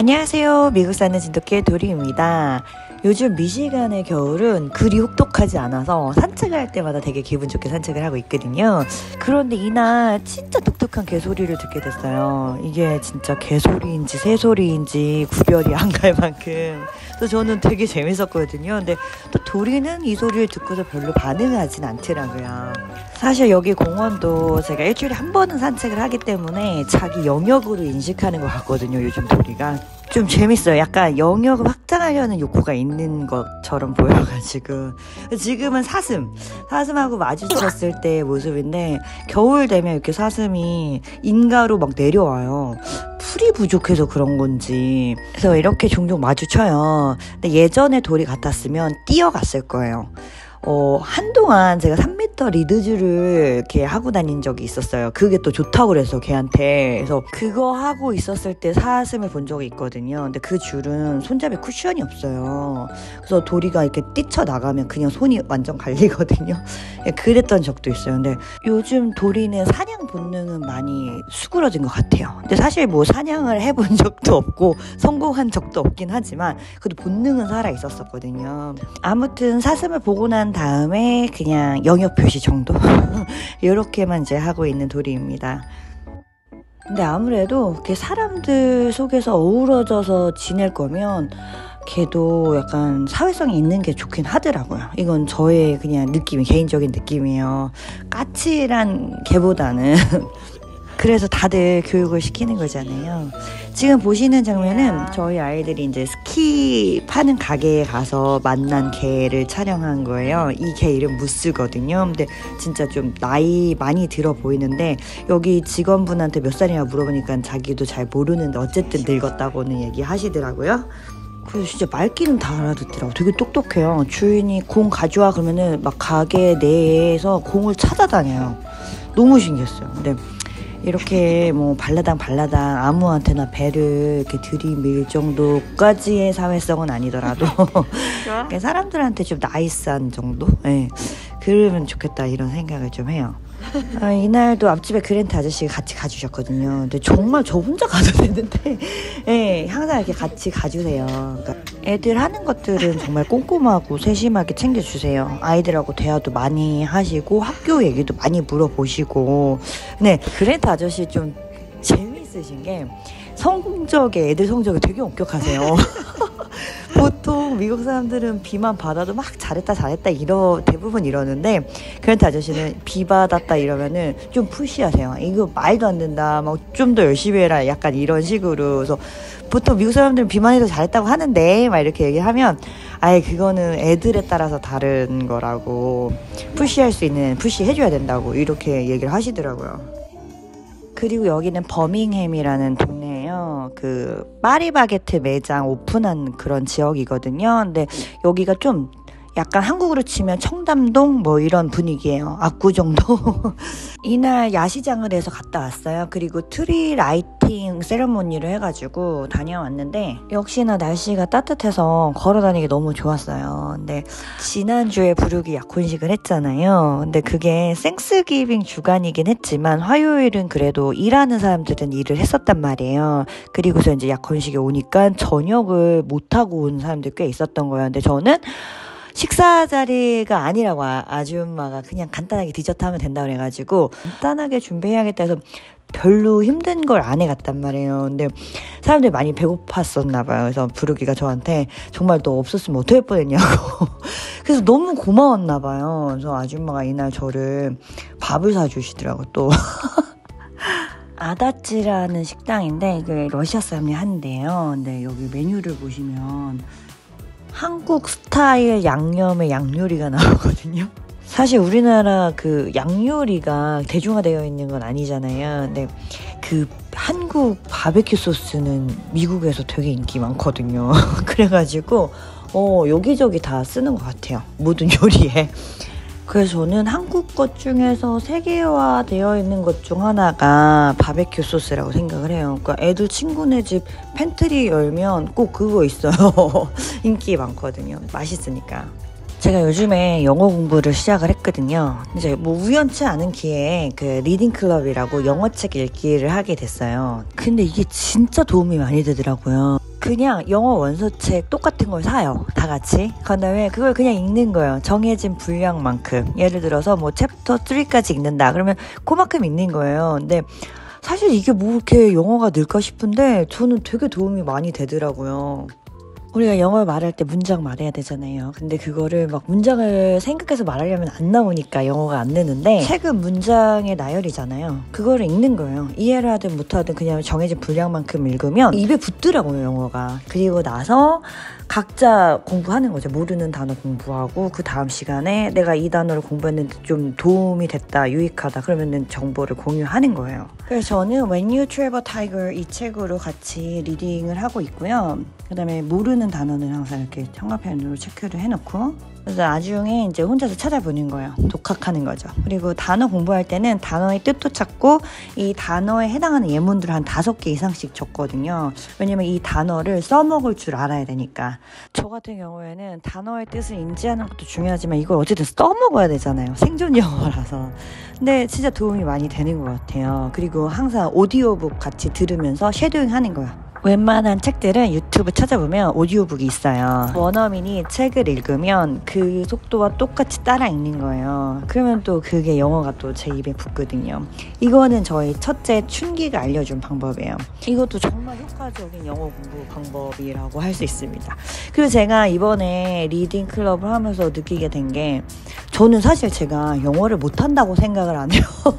안녕하세요. 미국 사는 진돗개 도리입니다. 요즘 미시간의 겨울은 그리 혹독하지 않아서 산책을 할 때마다 되게 기분 좋게 산책을 하고 있거든요. 그런데 이날 진짜 독특한 개소리를 듣게 됐어요. 이게 진짜 개소리인지 새소리인지 구별이 안 갈 만큼 또 저는 되게 재밌었거든요. 근데 또 도리는 이 소리를 듣고서 별로 반응하진 않더라고요. 사실 여기 공원도 제가 일주일에 한 번은 산책을 하기 때문에 자기 영역으로 인식하는 것 같거든요. 요즘 도리가 좀 재밌어요. 약간 영역을 확장하려는 욕구가 있는 것처럼 보여가지고. 지금은 사슴하고 마주쳤을 때의 모습인데, 겨울 되면 이렇게 사슴이 인가로 막 내려와요. 풀이 부족해서 그런 건지. 그래서 이렇게 종종 마주쳐요. 근데 예전에 도리 같았으면 뛰어갔을 거예요. 한동안 제가 3m 리드줄을 이렇게 하고 다닌 적이 있었어요. 그게 또 좋다고 그래서 걔한테. 그래서 그거 하고 있었을 때 사슴을 본 적이 있거든요. 근데 그 줄은 손잡이 쿠션이 없어요. 그래서 도리가 이렇게 뛰쳐나가면 그냥 손이 완전 갈리거든요. 그랬던 적도 있어요. 근데 요즘 도리는 사냥 본능은 많이 수그러진 것 같아요. 근데 사실 뭐 사냥을 해본 적도 없고 성공한 적도 없긴 하지만 그래도 본능은 살아 있었었거든요. 아무튼 사슴을 보고 난 다음에 그냥 영역 표시 정도 이렇게만 이제 하고 있는 도리입니다. 근데 아무래도 이렇게 사람들 속에서 어우러져서 지낼 거면 걔도 약간 사회성이 있는 게 좋긴 하더라고요. 이건 저의 그냥 개인적인 느낌이에요. 까칠한 걔보다는 그래서 다들 교육을 시키는 거잖아요. 지금 보시는 장면은 저희 아이들이 이제 스키 파는 가게에 가서 만난 개를 촬영한 거예요. 이 개 이름 무스거든요. 근데 진짜 좀 나이 많이 들어 보이는데 여기 직원분한테 몇 살이냐 물어보니까 자기도 잘 모르는데 어쨌든 늙었다고는 얘기하시더라고요. 그래서 진짜 말귀는 다 알아듣더라고. 되게 똑똑해요. 주인이 공 가져와 그러면은 막 가게 내에서 공을 찾아다녀요. 너무 신기했어요. 근데 이렇게 뭐 발라당 아무한테나 배를 이렇게 들이밀 정도까지의 사회성은 아니더라도 사람들한테 좀 나이스한 정도? 네. 그러면 좋겠다 이런 생각을 좀 해요. 이날도 앞집에 그랜트 아저씨가 같이 가주셨거든요. 근데 정말 저 혼자 가도 되는데 네, 항상 이렇게 같이 가주세요. 그러니까 애들 하는 것들은 정말 꼼꼼하고 세심하게 챙겨주세요. 아이들하고 대화도 많이 하시고 학교 얘기도 많이 물어보시고. 네, 그랜트 아저씨 좀 재미있으신 게 애들 성적이 되게 엄격하세요. 보통 미국 사람들은 비만 받아도 막 잘했다 대부분 이러는데 그랜트 아저씨는 비 받았다 이러면은 좀 푸시하세요. 이거 말도 안 된다, 막 좀 더 열심히 해라, 약간 이런 식으로. 그래서 보통 미국 사람들은 비만 해도 잘했다고 하는데 막 이렇게 얘기하면 아예 그거는 애들에 따라서 다른 거라고, 푸시할 수 있는 푸시 해줘야 된다고 이렇게 얘기를 하시더라고요. 그리고 여기는 버밍햄이라는 동네예요. 그 파리바게트 매장 오픈한 그런 지역이거든요. 근데 여기가 좀 약간 한국으로 치면 청담동 뭐 이런 분위기예요. 압구정도. 이날 야시장을 해서 갔다 왔어요. 그리고 트리 라이팅 세레모니를 해가지고 다녀왔는데 역시나 날씨가 따뜻해서 걸어다니기 너무 좋았어요. 근데 지난주에 부르기 약혼식을 했잖아요. 근데 그게 땡스기빙 주간이긴 했지만 화요일은 그래도 일하는 사람들은 일을 했었단 말이에요. 그리고서 이제 약혼식에 오니까 저녁을 못하고 온 사람들이 꽤 있었던 거예요. 근데 저는 식사 자리가 아니라고 아줌마가 그냥 간단하게 디저트 하면 된다고 그래가지고 간단하게 준비해야겠다 해서 별로 힘든 걸 안 해갔단 말이에요. 근데 사람들이 많이 배고팠었나 봐요. 그래서 부르기가 저한테 정말 너 없었으면 어떻게 할 뻔했냐고. 그래서 너무 고마웠나 봐요. 그래서 아줌마가 이날 저를 밥을 사주시더라고 또. 아다찌라는 식당인데 이게 러시아 사람이 한대요. 근데 여기 메뉴를 보시면 한국 스타일 양념의 양요리가 나오거든요. 사실 우리나라 그 양요리가 대중화되어 있는 건 아니잖아요. 근데 그 한국 바베큐 소스는 미국에서 되게 인기 많거든요. 그래가지고 여기저기 다 쓰는 것 같아요. 모든 요리에. 그래서 저는 한국 것 중에서 세계화되어 있는 것 중 하나가 바베큐 소스라고 생각을 해요. 그러니까 애들 친구네 집 팬트리 열면 꼭 그거 있어요. 인기 많거든요. 맛있으니까. 제가 요즘에 영어 공부를 시작을 했거든요. 이제 뭐 우연치 않은 기회에 그 리딩 클럽이라고 영어책 읽기를 하게 됐어요. 근데 이게 진짜 도움이 많이 되더라고요. 그냥 영어 원서책 똑같은 걸 사요. 다 같이. 그 다음에 그걸 그냥 읽는 거예요. 정해진 분량만큼. 예를 들어서 뭐 챕터 3까지 읽는다. 그러면 그만큼 읽는 거예요. 근데 사실 이게 뭐 이렇게 영어가 늘까 싶은데 저는 되게 도움이 많이 되더라고요. 우리가 영어를 말할 때 문장 말해야 되잖아요. 근데 그거를 막 문장을 생각해서 말하려면 안 나오니까 영어가 안 되는데 책은 문장의 나열이잖아요. 그거를 읽는 거예요. 이해를 하든 못하든 그냥 정해진 분량만큼 읽으면 입에 붙더라고요, 영어가. 그리고 나서 각자 공부하는 거죠. 모르는 단어 공부하고 그 다음 시간에 내가 이 단어를 공부했는데 좀 도움이 됐다, 유익하다 그러면은 정보를 공유하는 거예요. 그래서 저는 When You Travel Tiger 이 책으로 같이 리딩을 하고 있고요. 그 다음에 모르는 단어는 항상 이렇게 형광펜으로 체크를 해놓고 그래서 나중에 이제 혼자서 찾아보는 거예요. 독학하는 거죠. 그리고 단어 공부할 때는 단어의 뜻도 찾고 이 단어에 해당하는 예문들을 한 5개 이상씩 적거든요. 왜냐면 이 단어를 써먹을 줄 알아야 되니까. 저 같은 경우에는 단어의 뜻을 인지하는 것도 중요하지만 이걸 어쨌든 써먹어야 되잖아요. 생존 영어라서. 근데 진짜 도움이 많이 되는 것 같아요. 그리고 항상 오디오북 같이 들으면서 쉐도잉 하는 거예요. 웬만한 책들은 유튜브 찾아보면 오디오북이 있어요. 원어민이 책을 읽으면 그 속도와 똑같이 따라 읽는 거예요. 그러면 또 그게 영어가 또 제 입에 붙거든요. 이거는 저희 첫째 춘기가 알려준 방법이에요. 이것도 정말 효과적인 영어 공부 방법이라고 할 수 있습니다. 그리고 제가 이번에 리딩 클럽을 하면서 느끼게 된 게 저는 사실 제가 영어를 못한다고 생각을 안 해요.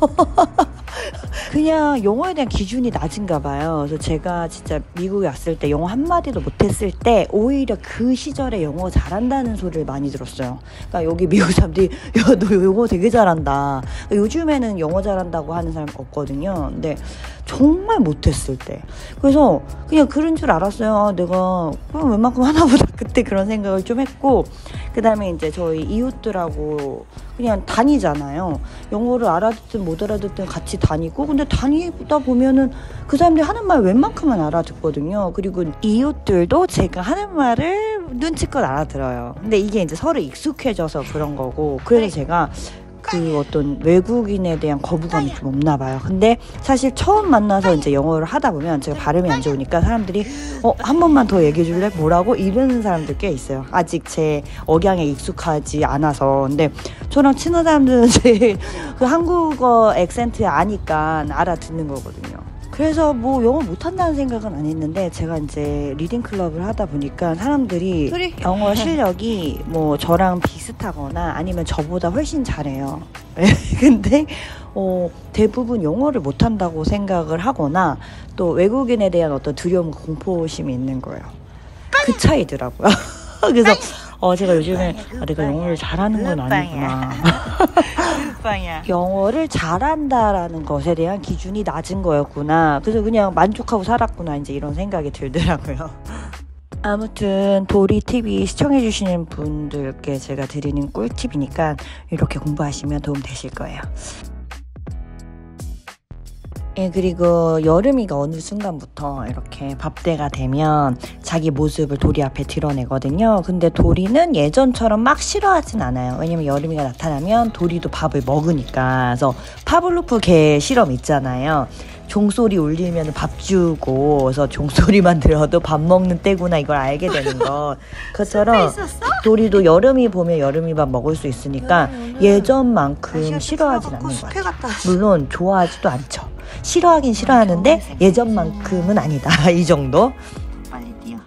그냥 영어에 대한 기준이 낮은가 봐요. 그래서 제가 진짜 미국에 왔을 때 영어 한마디도 못했을 때 오히려 그 시절에 영어 잘한다는 소리를 많이 들었어요. 그러니까 여기 미국 사람들이 야, 너 영어 되게 잘한다. 요즘에는 영어 잘한다고 하는 사람 없거든요. 근데 정말 못했을 때. 그래서 그냥 그런 줄 알았어요. 아, 내가 그럼 웬만큼 하나보다 그때 그런 생각을 좀 했고 그 다음에 이제 저희 이웃들하고 그냥 다니잖아요. 영어를 알아듣든 못 알아듣든 같이 다니고 근데 다니다 보면은 그 사람들이 하는 말 웬만큼은 알아듣거든요. 그리고 이웃들도 제가 하는 말을 눈치껏 알아들어요. 근데 이게 이제 서로 익숙해져서 그런 거고 그래서 제가 그 어떤 외국인에 대한 거부감이 좀 없나 봐요. 근데 사실 처음 만나서 이제 영어를 하다 보면 제가 발음이 안 좋으니까 사람들이 한 번만 더 얘기해 줄래? 뭐라고? 이러는 사람들 꽤 있어요. 아직 제 억양에 익숙하지 않아서. 근데 저랑 친한 사람들은 제 그 한국어 액센트 아니까 알아듣는 거거든요. 그래서 뭐 영어 못한다는 생각은 안 했는데 제가 이제 리딩 클럽을 하다 보니까 사람들이 영어 실력이 뭐 저랑 비슷하거나 아니면 저보다 훨씬 잘해요. 근데 대부분 영어를 못한다고 생각을 하거나 또 외국인에 대한 어떤 두려움과 공포심이 있는 거예요. 그 차이더라고요. 그래서 제가 요즘에 내가 영어를 잘하는 건 아니구나. 영어를 잘한다라는 것에 대한 기준이 낮은 거였구나. 그래서 그냥 만족하고 살았구나. 이제 이런 생각이 들더라고요. 아무튼 도리TV 시청해주시는 분들께 제가 드리는 꿀팁이니까 이렇게 공부하시면 도움 되실 거예요. 예, 그리고 여름이가 어느 순간부터 이렇게 밥때가 되면 자기 모습을 도리 앞에 드러내거든요. 근데 도리는 예전처럼 막 싫어하진 않아요. 왜냐면 여름이가 나타나면 도리도 밥을 먹으니까. 그래서 파블로프 개 실험 있잖아요. 종소리 울리면 밥 주고, 그래서 종소리만 들어도 밥 먹는 때구나 이걸 알게 되는 거. 그것처럼 도리도 여름이 보면 여름이 밥 먹을 수 있으니까 예전만큼 싫어하진 않는 것 같아요. 물론 좋아하지도 않죠. 싫어하긴 싫어하는데 예전만큼은 아니다. 이 정도. 빨리 뛰어.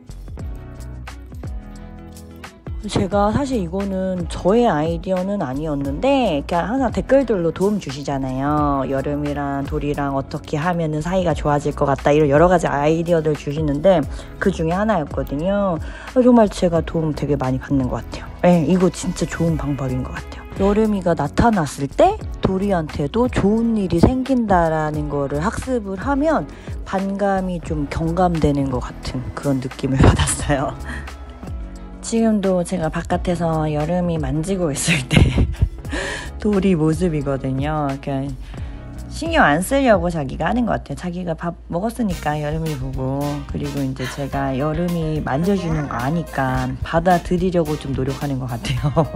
제가 사실 이거는 저의 아이디어는 아니었는데 그러니까 항상 댓글들로 도움 주시잖아요. 여름이랑 도리랑 어떻게 하면은 사이가 좋아질 것 같다 이런 여러 가지 아이디어들 주시는데 그 중에 하나였거든요. 정말 제가 도움 되게 많이 받는 것 같아요. 네, 이거 진짜 좋은 방법인 것 같아요. 여름이가 나타났을 때 도리한테도 좋은 일이 생긴다라는 거를 학습을 하면 반감이 좀 경감되는 것 같은 그런 느낌을 받았어요. 지금도 제가 바깥에서 여름이 만지고 있을 때 도리 모습이거든요. 그러니까 신경 안 쓰려고 자기가 하는 것 같아요. 자기가 밥 먹었으니까 여름이 보고, 그리고 이제 제가 여름이 만져주는 거 아니까 받아들이려고 좀 노력하는 것 같아요.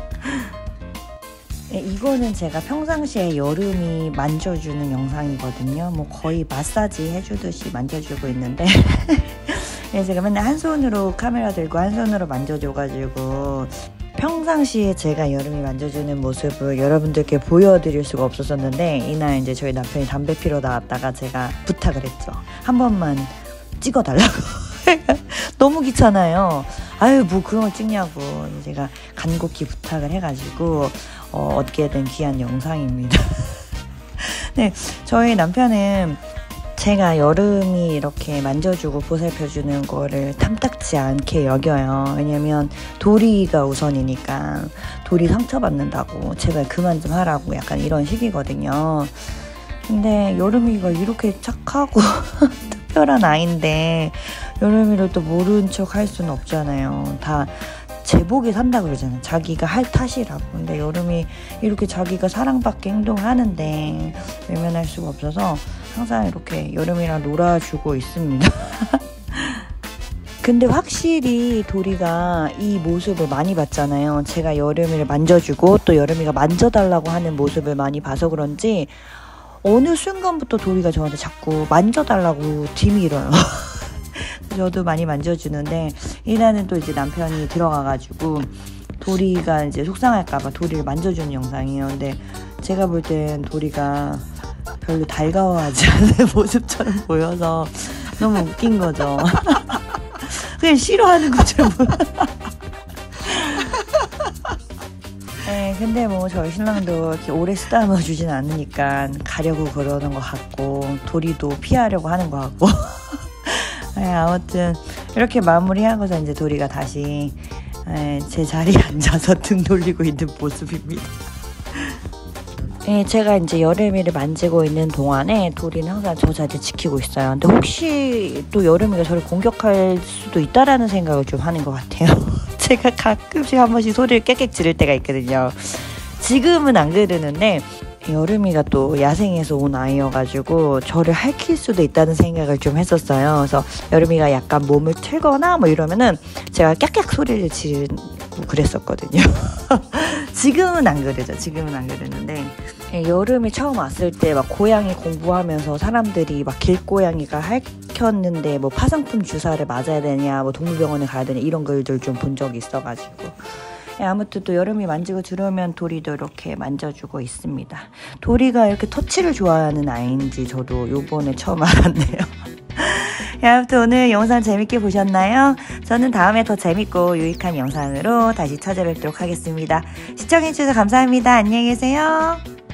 네, 이거는 제가 평상시에 여름이 만져주는 영상이거든요. 뭐 거의 마사지 해주듯이 만져주고 있는데 제가 맨날 한 손으로 카메라 들고 한 손으로 만져줘가지고 평상시에 제가 여름이 만져주는 모습을 여러분들께 보여드릴 수가 없었었는데, 이날 이제 저희 남편이 담배 피러 나왔다가 제가 부탁을 했죠. 한 번만 찍어달라고. 너무 귀찮아요. 아유, 뭐 그런 걸 찍냐고 제가 간곡히 부탁을 해가지고 어떻게든 귀한 영상입니다. 네, 저희 남편은 제가 여름이 이렇게 만져주고 보살펴주는 거를 탐탁지 않게 여겨요. 왜냐면 도리가 우선이니까, 도리 상처받는다고 제발 그만 좀 하라고 약간 이런 식이거든요. 근데 여름이가 이렇게 착하고 특별한 아이인데 여름이를 또 모른 척 할 수는 없잖아요. 다 제복에 산다 그러잖아요. 자기가 할 탓이라고. 근데 여름이 이렇게 자기가 사랑받게 행동하는데 외면할 수가 없어서 항상 이렇게 여름이랑 놀아주고 있습니다. 근데 확실히 도리가 이 모습을 많이 봤잖아요. 제가 여름이를 만져주고 또 여름이가 만져달라고 하는 모습을 많이 봐서 그런지 어느 순간부터 도리가 저한테 자꾸 만져달라고 뒤밀어요. 저도 많이 만져주는데 이날은 또 이제 남편이 들어가가지고 도리가 이제 속상할까봐 도리를 만져주는 영상이에요. 근데 제가 볼 땐 도리가 별로 달가워하지 않는 모습처럼 보여서 너무 웃긴 거죠. 그냥 싫어하는 것처럼 보여. 네, 근데 뭐 저희 신랑도 이렇게 오래 쓰다듬어 주진 않으니까 가려고 그러는 것 같고, 도리도 피하려고 하는 것 같고. 네, 아무튼 이렇게 마무리하고서 이제 도리가 다시 제 자리에 앉아서 등 돌리고 있는 모습입니다. 네, 제가 이제 여름이를 만지고 있는 동안에 도리는 항상 저 자리를 지키고 있어요. 근데 혹시 또 여름이가 저를 공격할 수도 있다라는 생각을 좀 하는 것 같아요. 제가 가끔씩 한 번씩 소리를 깨끗 지를 때가 있거든요. 지금은 안 그러는데 여름이가 또 야생에서 온 아이여가지고 저를 핥힐 수도 있다는 생각을 좀 했었어요. 그래서 여름이가 약간 몸을 틀거나 뭐 이러면은 제가 깍깍 소리를 지르고 그랬었거든요. 지금은 안 그러죠. 지금은 안 그러는데 여름에 처음 왔을 때 막 고양이 공부하면서 사람들이 막 길고양이가 핥혔는데 뭐 파상풍 주사를 맞아야 되냐, 뭐 동물병원에 가야 되냐 이런 글들 좀 본 적이 있어가지고. 아무튼 또 여름이 만지고 들어오면 도리도 이렇게 만져주고 있습니다. 도리가 이렇게 터치를 좋아하는 아이인지 저도 요번에 처음 알았네요. 아무튼 오늘 영상 재밌게 보셨나요? 저는 다음에 더 재밌고 유익한 영상으로 다시 찾아뵙도록 하겠습니다. 시청해주셔서 감사합니다. 안녕히 계세요.